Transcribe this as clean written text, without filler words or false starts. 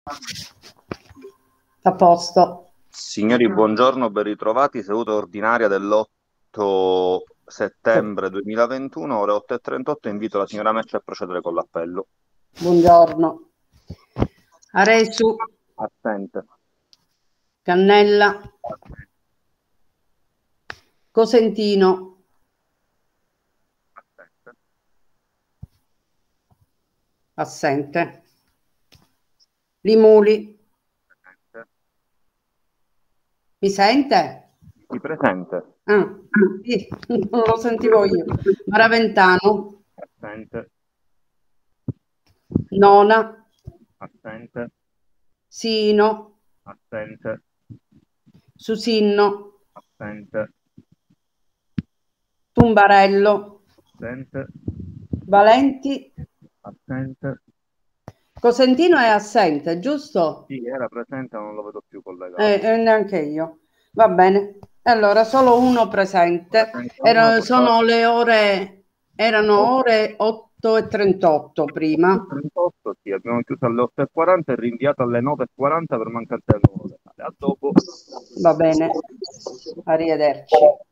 A posto. Signori, buongiorno, ben ritrovati. Seduta ordinaria dell'8 settembre 2021, ore 8:38. Invito la signora Meccia a procedere con l'appello. Buongiorno. Aresu, Assente. Cannella, Cosentino, Assente. assente. Limuli, Assente. mi sente? Chi presente? Ah, sì, non lo sentivo io. Maraventano, Assente. Nona, Assente. Sino, Assente. Susinno, Assente. Tumbarello, Assente. Valenti. Assente. Cosentino è assente, giusto? Sì, era presente, ma non lo vedo più collegato. Neanche io. Va bene. Allora, solo uno presente. Presente uno, Sono portato. le ore, erano ore 8:38 prima. 38, sì, abbiamo chiuso alle 8:40 e rinviato alle 9:40 per mancanza del nuovo locale. A dopo. Va bene. Arrivederci.